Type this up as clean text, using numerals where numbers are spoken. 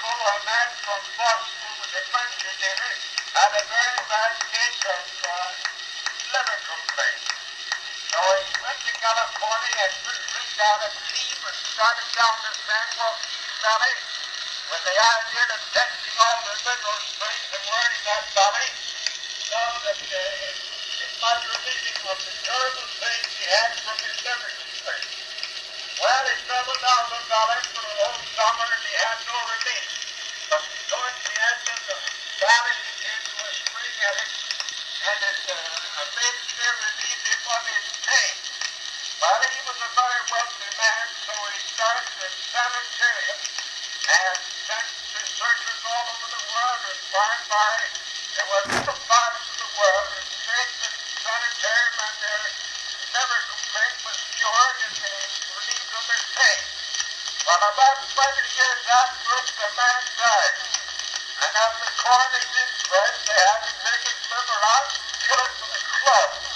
uncle, a man from Boston with a friend to dinner, had a very bad case of liver complaint. So he went to California and rigged out a team and started down the San Joaquin Valley with the idea of testing all the mineral springs and where in that valley so that it might relieve him of the terrible pain he had from his liver complaint. Well, he traveled down the valley for the whole summer and he had no relief. But towards the end of the valley, he came to a spring at it, and it made clear relief him of his pain. Well, he was a very wealthy man, so he started a sanitarium and sent researchers all over the world, and by and by, there were little parts of the world that said that sanitarium and their liver complaint was cured and they relieved of their pain. Well, about 20 years afterwards, the man died. And at the coroner's inquest, they had to take his liver out and kill it with a club.